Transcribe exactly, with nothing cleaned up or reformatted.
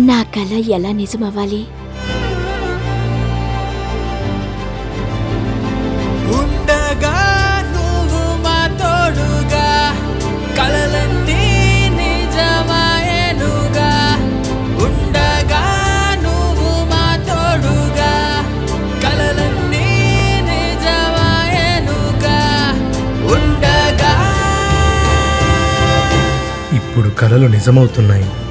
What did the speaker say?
నా కల ఎలా నిజమవ్వాలి? ఉండగా నువ్వు మా తోడుగా కలలన్నీ నిజమాయేనుగా ఉండగా నువ్వు మా తోడుగా కలలన్నీ నిజమాయేనుగా ఉండగా ఇప్పుడు కలలు నిజమవుతున్నాయి.